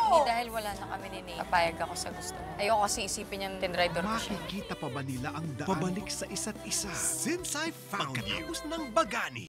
Hindi dahil wala na kami ni Nate. Papayag ako sa gusto mo. Ayoko kasi isipin yung tinrider ko siya. Makikita pa ba nila ang daan pabalik sa isa't isa? Since I found you. Pagkatapos ng Bagani.